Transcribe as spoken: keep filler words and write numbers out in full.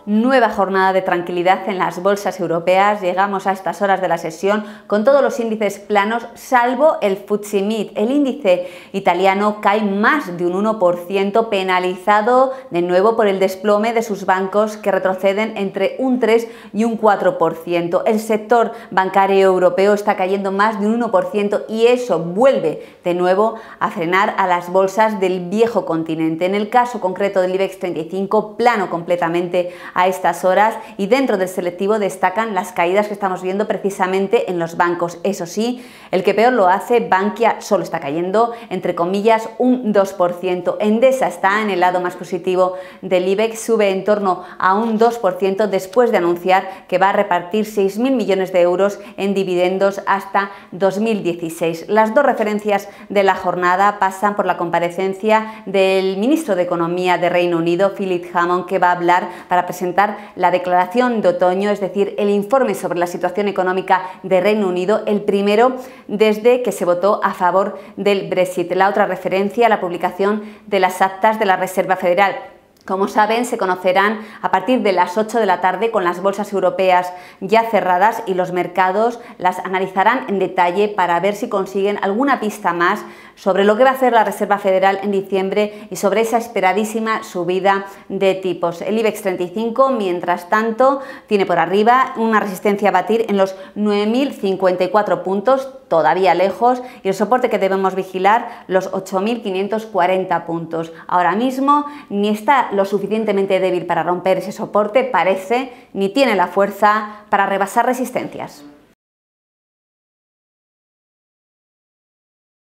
Nueva jornada de tranquilidad en las bolsas europeas. Llegamos a estas horas de la sesión con todos los índices planos, salvo el F T S E M I D. El índice italiano cae más de un uno por ciento, penalizado de nuevo por el desplome de sus bancos, que retroceden entre un tres y un cuatro por ciento. El sector bancario europeo está cayendo más de un uno por ciento y eso vuelve de nuevo a frenar a las bolsas del viejo continente. En el caso concreto del IBEX treinta y cinco, plano completamente a estas horas, y dentro del selectivo destacan las caídas que estamos viendo precisamente en los bancos. Eso sí, el que peor lo hace, Bankia, solo está cayendo entre comillas un dos por ciento. Endesa está en el lado más positivo del IBEX, sube en torno a un dos por ciento después de anunciar que va a repartir seis mil millones de euros en dividendos hasta dos mil dieciséis. Las dos referencias de la jornada pasan por la comparecencia del ministro de Economía de Reino Unido, Philip Hammond, que va a hablar para presentar la declaración de otoño, es decir, el informe sobre la situación económica de Reino Unido, el primero desde que se votó a favor del Brexit. La otra referencia, la publicación de las actas de la Reserva Federal. Como saben, se conocerán a partir de las ocho de la tarde, con las bolsas europeas ya cerradas, y los mercados las analizarán en detalle para ver si consiguen alguna pista más sobre lo que va a hacer la Reserva Federal en diciembre y sobre esa esperadísima subida de tipos. El IBEX treinta y cinco, mientras tanto, tiene por arriba una resistencia a batir en los nueve mil cincuenta y cuatro puntos, todavía lejos, y el soporte que debemos vigilar, los ocho mil quinientos cuarenta puntos. Ahora mismo ni está lo suficientemente débil para romper ese soporte, parece, ni tiene la fuerza para rebasar resistencias.